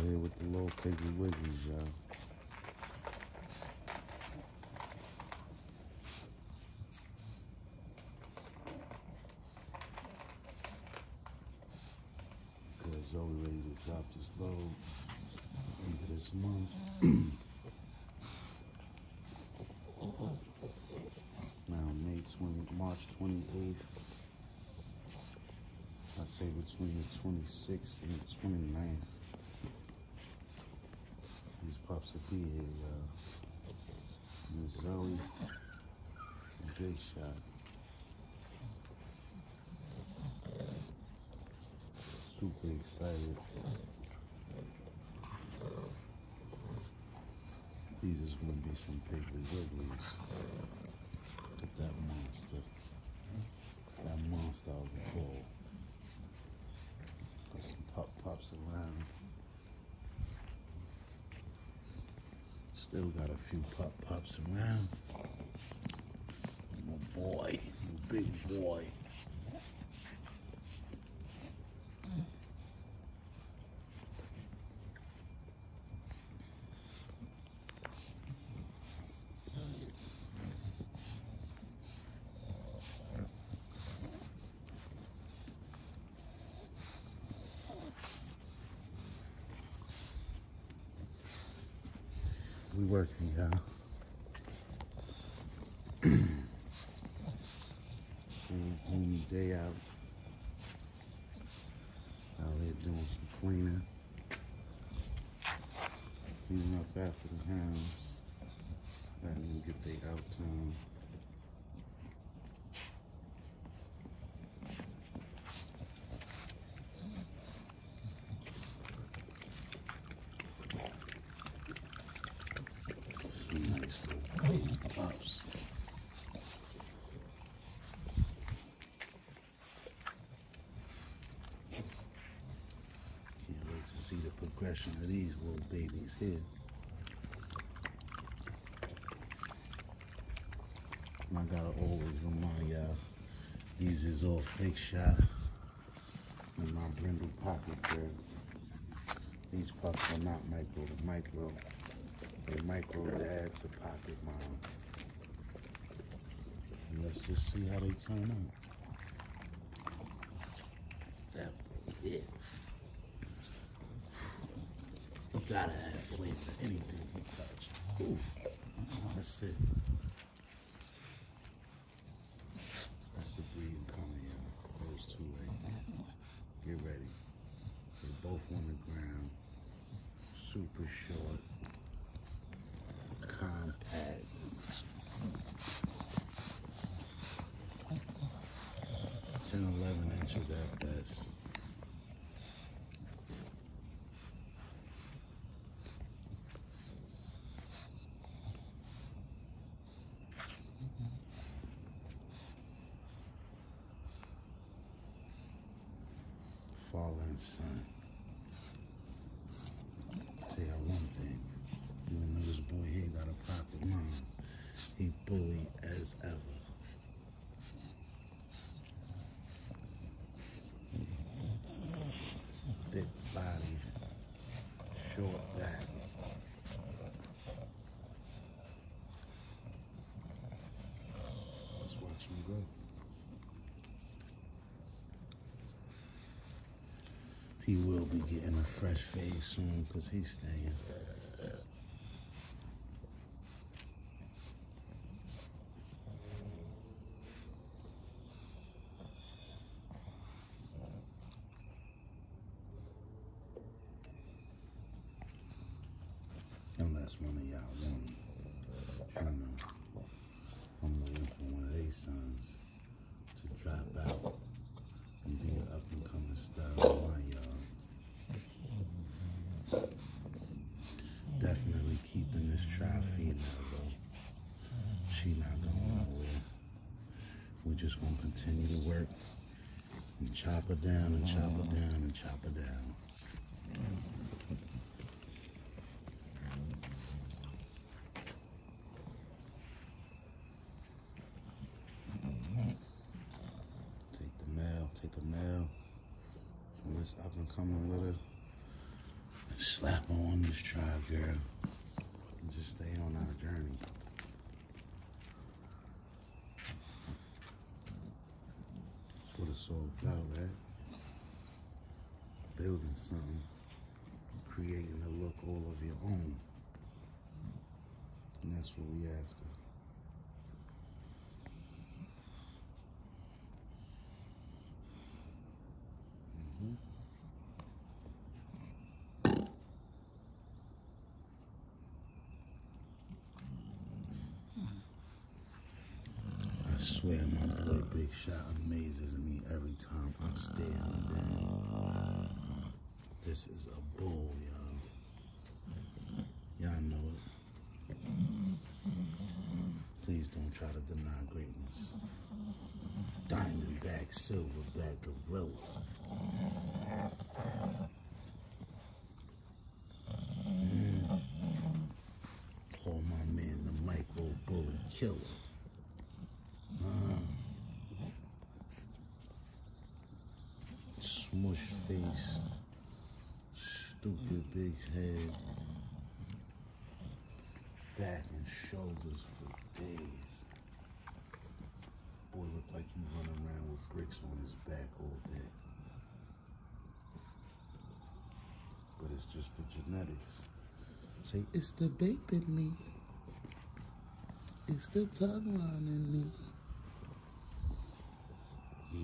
out here with the little piggy wiggies, y'all. Good, Zoe ready to drop this load into this month. Now March 28th. I say between the 26th and the 29th. These pups will be here, y'all. Miss Zoe and Big Shot. Super excited. These is gonna be some Piggly Wigglies. Look at that monster. That monster of a bull. Got some pups around. Still got a few pups around. My boy, my big boy. We working, y'all. Gloomy day out. Out here doing some cleaning. Cleaning up after the hounds. Letting them get their out time. Nice little pups. Can't wait to see the progression of these little babies here. And I gotta always remind y'all, these is all Big Shot and my brindle pocket bird. These pups are not micro to micro. They micro dad to pocket mom. And let's just see how they turn out. That boy, you gotta have flavor. Anything you touch. Ooh, that's it. That's the breeding coming, y'all. Those two right there. Get ready. They're both on the ground. Super short. Compact. 10, 11 inches at best. Father and son. Tell you one thing. Even though this boy here got a pocket mom, he bully as ever. Big body, short back. Let's watch him go. He will be getting a fresh fade soon because he's staying. Unless one of y'all want him. You know, I'm waiting for one of their sons to drop out and be an up and coming star in my yard. Definitely keeping this tri-female though. She not going nowhere. We're just gonna continue to work and chop her down and chop her down and chop her down. Take a male from this up and coming litter and Slap her on this tribe, girl, and just stay on our journey. That's what it's all about, right? Building something, creating a look all of your own. And that's what we after. I swear my boy Big Shot amazes me every time I stare him down. This is a bull, y'all. Y'all know it. Please don't try to deny greatness. Diamondback, silverback, gorilla. Call my man the micro bullet killer. Smush face, stupid big head, back and shoulders for days. Boy look like he running around with bricks on his back all day. But it's just the genetics. Say, it's the babe in me. It's the tongue line in me. Yeah.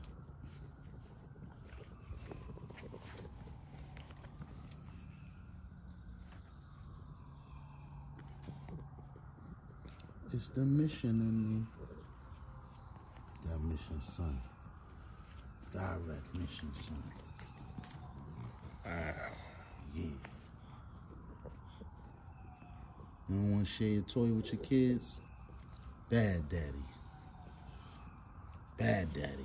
It's the mission in me. That mission, son. Direct mission, son. Yeah. You don't want to share your toy with your kids? Bad daddy. Bad daddy.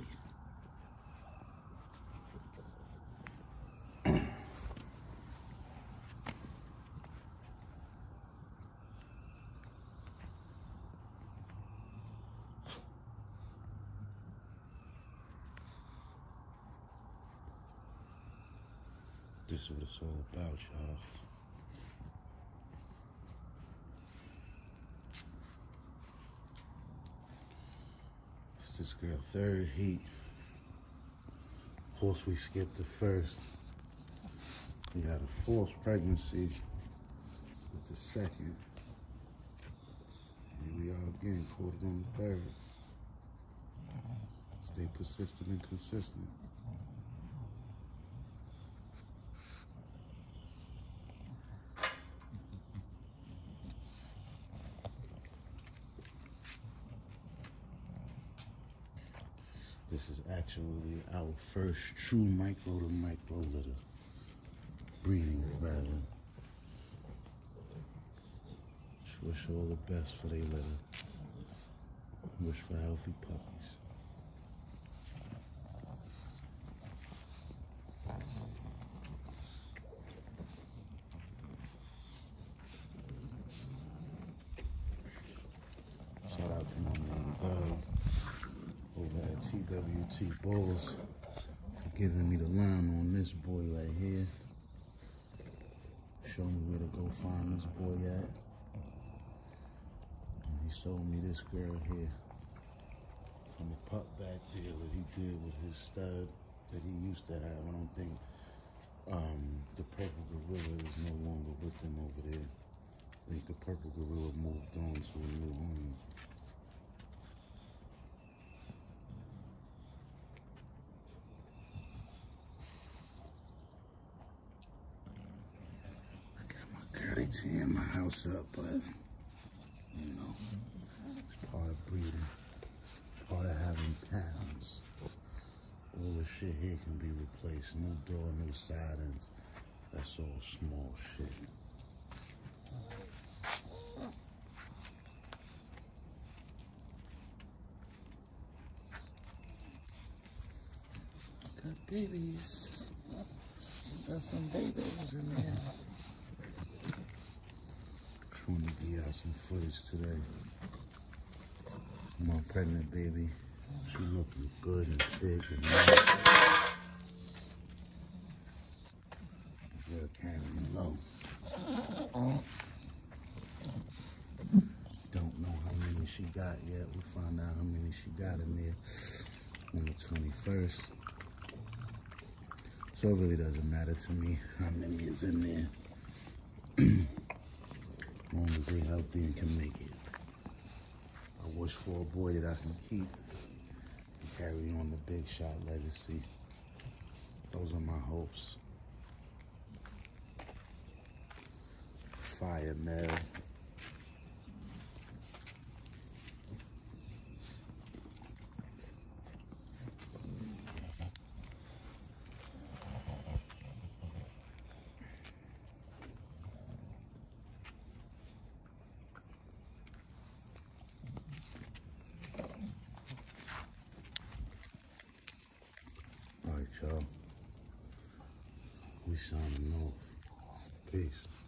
This is what it's all about, y'all. It's this girl third heat. Of course, we skipped the first. We had a false pregnancy with the second. Here we are again, caught it on the third. Stay persistent and consistent. This is actually our first true micro to micro litter. Breeding, rather. Wish all the best for their litter. Wish for healthy puppies. Shout out to my man Doug over at TWT Bulls for giving me the line on this boy right here. Show me where to go find this boy at. And he sold me this girl here from a pup back deal that he did with his stud that he used to have. I don't think the purple gorilla is no longer with him over there. I think the purple gorilla moved on to a new home. They tearing my house up, but you know, it's part of breeding, part of having pounds. All the shit here can be replaced. New door, new sidings. That's all small shit. Got babies. Got some babies in there. Want to give y'all some footage today. My pregnant baby, she looking good and thick and nice. Girl her carrying low. Don't know how many she got yet. We'll find out how many she got in there on the 21st. So it really doesn't matter to me how many is in there. As long as they healthy and can make it. I wish for a boy that I can keep and carry on the big shot legacy. Those are my hopes. Fire Mel. All right, y'all. We signing off. Peace.